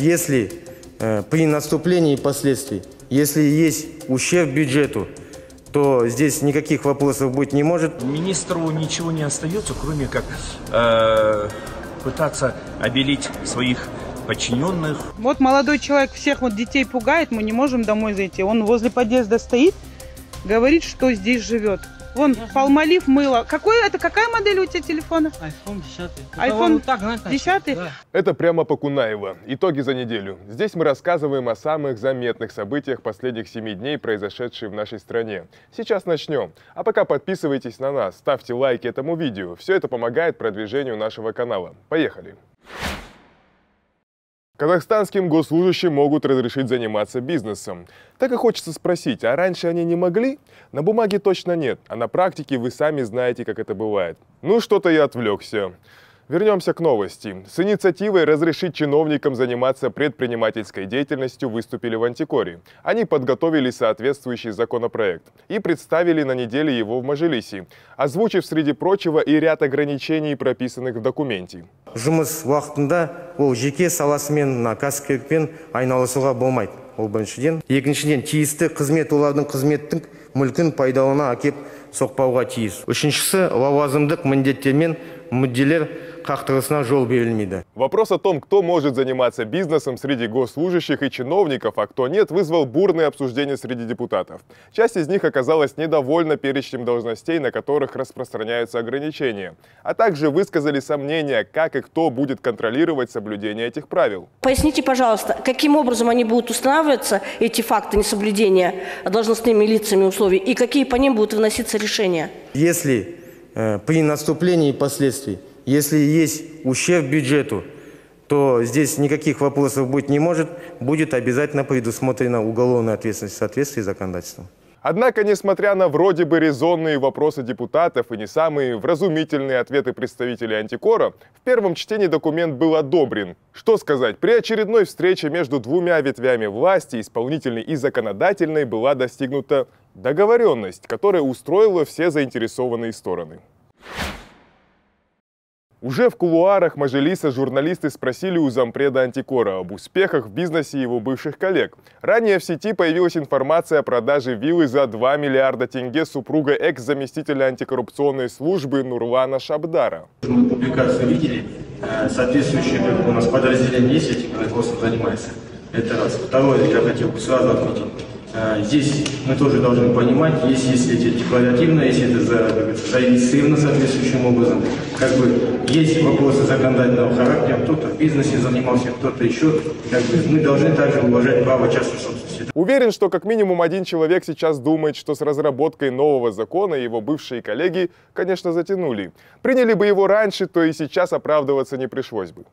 если при наступлении последствий, если есть ущерб бюджету, то здесь никаких вопросов быть не может. Министру ничего не остается, кроме как пытаться обелить своих подчиненных. Вот молодой человек всех вот детей пугает, мы не можем домой зайти. Он возле подъезда стоит, говорит, что здесь живет. Вон, Палмолив, мыло. Какая модель у тебя телефона? iPhone 10. iPhone 10? Да. Это прямо по Кунаева. Итоги за неделю. Здесь мы рассказываем о самых заметных событиях последних 7 дней, произошедших в нашей стране. Сейчас начнем. А пока подписывайтесь на нас, ставьте лайки этому видео. Все это помогает продвижению нашего канала. Поехали! Казахстанским госслужащим могут разрешить заниматься бизнесом. Так и хочется спросить, а раньше они не могли? На бумаге точно нет, а на практике вы сами знаете, как это бывает. Ну, что-то я отвлекся. Вернемся к новости. С инициативой разрешить чиновникам заниматься предпринимательской деятельностью выступили в Антикоре. Они подготовили соответствующий законопроект и представили на неделе его в Мажилисе, озвучив, среди прочего, и ряд ограничений, прописанных в документе. Жұмыс уақытында ол жеке саласымен кәсіпкерлікпен айналысуға болмайды. Ол біріншіден. Екіншіден, тиісті қызмет олардың қызметтің мүлкін пайдалана әкеп соқпауға тиіс. Үшіншісі, лауазымдық міндеттер мен мүдделер қақтығысына жол берілмейді. Вопрос о том, кто может заниматься бизнесом среди госслужащих и чиновников, а кто нет, вызвал бурные обсуждения среди депутатов. Часть из них оказалась недовольна перечнем должностей, на которых распространяются ограничения, а также высказали сомнения, как и кто будет контролировать соблюдение этих правил. Поясните, пожалуйста, каким образом они будут устанавливаться, эти факты несоблюдения должностными лицами условий, и какие по ним будут выноситься решения? Если при наступлении последствий, если есть ущерб бюджету, то здесь никаких вопросов быть не может, будет обязательно предусмотрена уголовная ответственность в соответствии с законодательством. Однако, несмотря на вроде бы резонные вопросы депутатов и не самые вразумительные ответы представителей Антикора, в первом чтении документ был одобрен. Что сказать, при очередной встрече между двумя ветвями власти, исполнительной и законодательной, была достигнута договоренность, которая устроила все заинтересованные стороны. Уже в кулуарах Мажилиса журналисты спросили у зампреда Антикора об успехах в бизнесе его бывших коллег. Ранее в сети появилась информация о продаже виллы за 2 миллиарда тенге супруга экс-заместителя антикоррупционной службы Нурлана Шабдара. Мы публикацию видели, соответствующее у нас подразделение есть, этим производством занимается. Это раз. Второе, я хотел бы сразу отметить. Здесь мы тоже должны понимать, если это декларативно, если это зарегистрировано соответствующим образом, как бы есть вопросы законодательного характера, кто-то в бизнесе занимался, кто-то еще, как бы мы должны также уважать право частной собственности. Уверен, что как минимум один человек сейчас думает, что с разработкой нового закона его бывшие коллеги, конечно, затянули. Приняли бы его раньше, то и сейчас оправдываться не пришлось бы.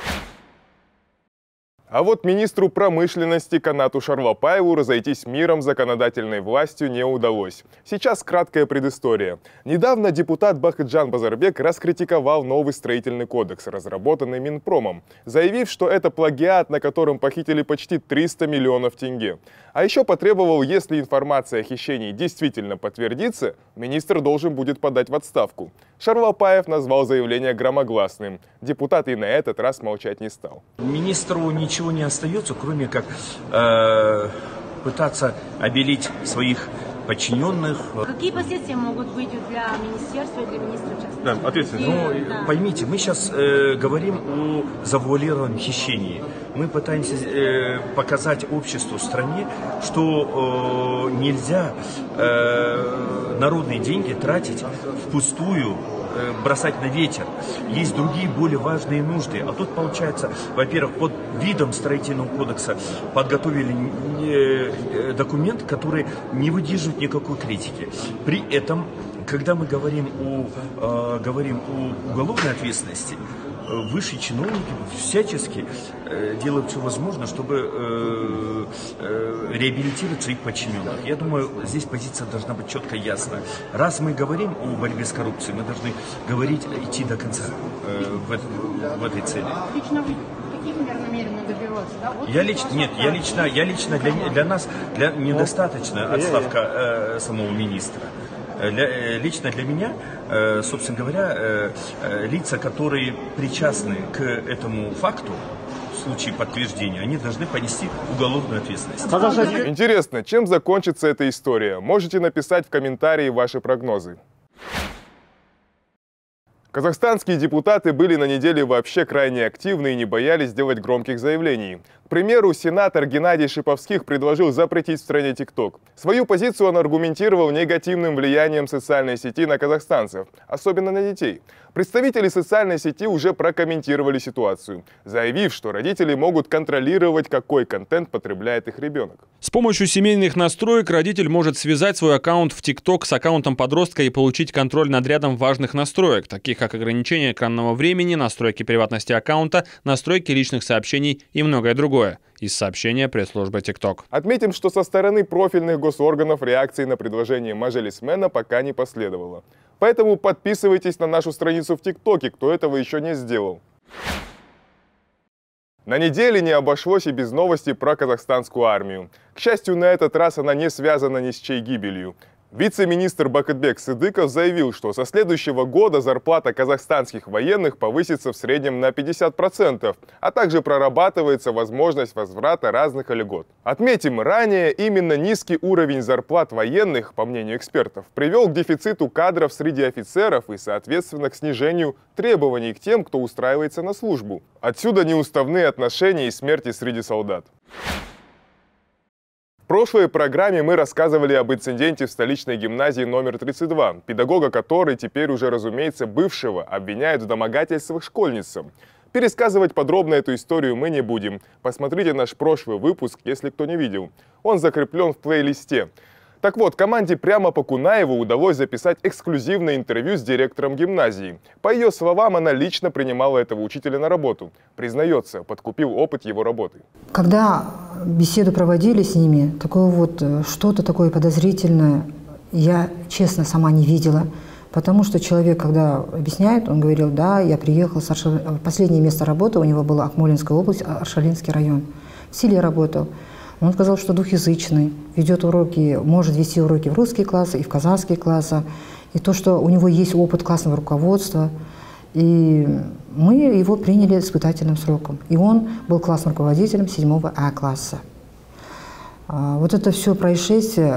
А вот министру промышленности Канату Шарлапаеву разойтись миром законодательной властью не удалось. Сейчас краткая предыстория. Недавно депутат Бахытжан Базарбек раскритиковал новый строительный кодекс, разработанный Минпромом, заявив, что это плагиат, на котором похитили почти 300 миллионов тенге. А еще потребовал, если информация о хищении действительно подтвердится, министр должен будет подать в отставку. Шарлапаев назвал заявление громогласным. Депутат и на этот раз молчать не стал. Министру ничего не остается, кроме как пытаться обелить своих подчиненных. Какие последствия могут быть для министерства и для министра частности? Да, ответственно. Поймите, мы сейчас говорим о завуалированном хищении. Мы пытаемся показать обществу, стране, что нельзя народные деньги тратить впустую, бросать на ветер. Есть другие более важные нужды. А тут, получается, во-первых, под видом строительного кодекса подготовили документ, который не выдерживает никакой критики. При этом, когда мы говорим о уголовной ответственности, высшие чиновники всячески делают все возможное, чтобы реабилитировать своих подчиненных. Я думаю, здесь позиция должна быть четко ясна. Раз мы говорим о борьбе с коррупцией, мы должны говорить, идти до конца в этой цели. Лично вы каких мер намерены добиваться? Да? Вот Я лично для нас недостаточно отставка самого министра. Лично для меня, собственно говоря, лица, которые причастны к этому факту, случае подтверждения, они должны понести уголовную ответственность. Интересно, чем закончится эта история? Можете написать в комментарии ваши прогнозы. Казахстанские депутаты были на неделе вообще крайне активны и не боялись делать громких заявлений. К примеру, сенатор Геннадий Шиповских предложил запретить в стране ТикТок. Свою позицию он аргументировал негативным влиянием социальной сети на казахстанцев, особенно на детей. Представители социальной сети уже прокомментировали ситуацию, заявив, что родители могут контролировать, какой контент потребляет их ребенок. С помощью семейных настроек родитель может связать свой аккаунт в ТикТок с аккаунтом подростка и получить контроль над рядом важных настроек, таких как ограничение экранного времени, настройки приватности аккаунта, настройки личных сообщений и многое другое. Из сообщения пресс-службы TikTok. Отметим, что со стороны профильных госорганов реакции на предложение Мажилисмена пока не последовало. Поэтому подписывайтесь на нашу страницу в ТикТоке, кто этого еще не сделал. На неделе не обошлось и без новостей про казахстанскую армию. К счастью, на этот раз она не связана ни с чьей гибелью. Вице-министр Бакытбек Сыдыков заявил, что со следующего года зарплата казахстанских военных повысится в среднем на 50%, а также прорабатывается возможность возврата разных льгот. Отметим, ранее именно низкий уровень зарплат военных, по мнению экспертов, привел к дефициту кадров среди офицеров и, соответственно, к снижению требований к тем, кто устраивается на службу. Отсюда неуставные отношения и смерти среди солдат. В прошлой программе мы рассказывали об инциденте в столичной гимназии номер 32, педагога которой теперь уже, разумеется, бывшего обвиняют в домогательствах школьницам. Пересказывать подробно эту историю мы не будем. Посмотрите наш прошлый выпуск, если кто не видел. Он закреплен в плейлисте. Так вот, команде прямо по Кунаеву удалось записать эксклюзивное интервью с директором гимназии. По ее словам, она лично принимала этого учителя на работу. Признается, подкупил опыт его работы. Когда беседу проводили с ними, такое вот что-то такое подозрительное, я, честно, сама не видела. Потому что человек, когда объясняет, он говорил, да, я приехал, последнее место работы у него было Акмолинская область, Аршалинский район. В селе работал. Он сказал, что двухязычный, ведет уроки, может вести уроки в русские классы и в казахские классы. И то, что у него есть опыт классного руководства. И мы его приняли испытательным сроком. И он был классным руководителем 7 А класса. Вот это все происшествие,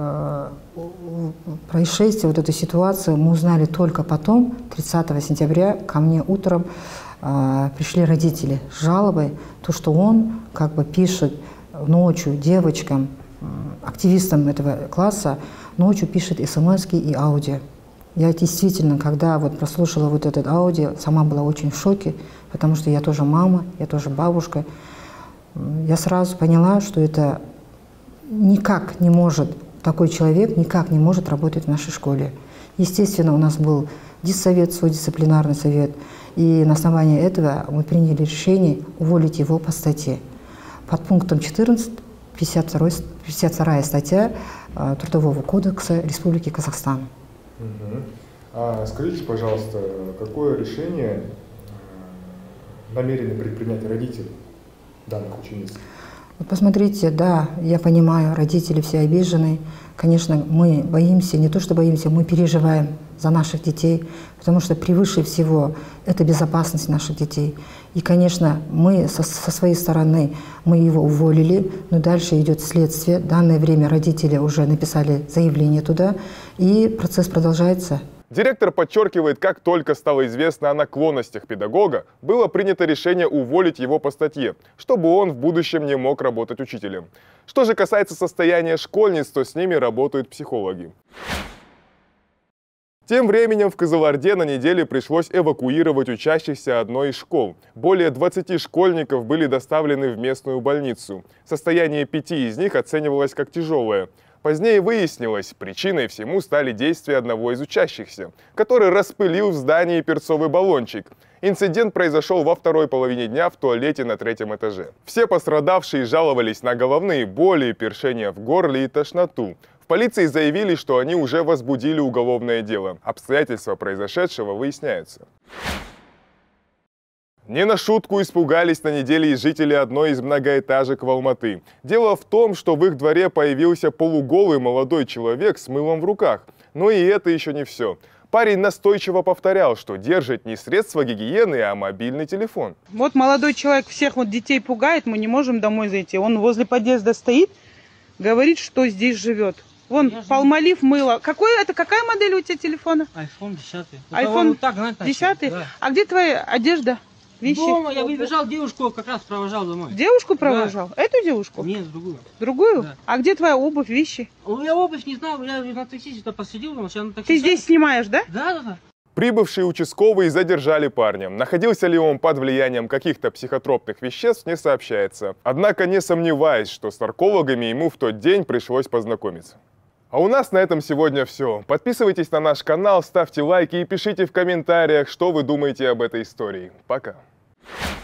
вот эту ситуацию мы узнали только потом, 30 сентября, ко мне утром пришли родители с жалобой, то, что он как бы пишет ночью девочкам, активистам этого класса, ночью пишет смс-ки и аудио. Я действительно, когда вот прослушала вот этот аудио, сама была очень в шоке, потому что я тоже мама, я тоже бабушка. Я сразу поняла, что это никак не может, такой человек никак не может работать в нашей школе. Естественно, у нас был диссовет, свой дисциплинарный совет, и на основании этого мы приняли решение уволить его по статье. Под пунктом 14, 52 статья Трудового кодекса Республики Казахстан. Скажите, пожалуйста, какое решение намерены предпринять родители данных учениц? Вот посмотрите, да, я понимаю, родители все обижены. Конечно, мы боимся, не то что боимся, мы переживаем за наших детей, потому что превыше всего это безопасность наших детей. И, конечно, мы со своей стороны, мы его уволили, но дальше идет следствие. В данное время родители уже написали заявление туда, и процесс продолжается. Директор подчеркивает, как только стало известно о наклонностях педагога, было принято решение уволить его по статье, чтобы он в будущем не мог работать учителем. Что же касается состояния школьниц, то с ними работают психологи. Тем временем в Кызылорде на неделе пришлось эвакуировать учащихся одной из школ. Более 20 школьников были доставлены в местную больницу. Состояние 5 из них оценивалось как тяжелое. Позднее выяснилось, причиной всему стали действия одного из учащихся, который распылил в здании перцовый баллончик. Инцидент произошел во второй половине дня в туалете на 3-м этаже. Все пострадавшие жаловались на головные боли, першение в горле и тошноту. В полиции заявили, что они уже возбудили уголовное дело. Обстоятельства произошедшего выясняются. Не на шутку испугались на неделе и жители одной из многоэтажек в Алматы. Дело в том, что в их дворе появился полуголый молодой человек с мылом в руках. Но и это еще не все. Парень настойчиво повторял, что держит не средства гигиены, а мобильный телефон. Вот молодой человек всех вот детей пугает, мы не можем домой зайти. Он возле подъезда стоит, говорит, что здесь живет. Вон, Palmolive мыло. Какая модель у тебя телефона? iPhone 10. iPhone вот 10? Да. А где твоя одежда? Вещи? Дома я выбежал, девушку как раз провожал домой. Девушку провожал? Да. Эту девушку? Нет, другую. Другую? Да. А где твоя обувь, вещи? Я обувь не знал, я на такси сюда посадил, но сейчас на такси. Ты здесь снимаешь, да? Да. Прибывшие участковые задержали парня. Находился ли он под влиянием каких-то психотропных веществ, не сообщается. Однако не сомневаюсь, что с наркологами ему в тот день пришлось познакомиться. А у нас на этом сегодня все. Подписывайтесь на наш канал, ставьте лайки и пишите в комментариях, что вы думаете об этой истории. Пока.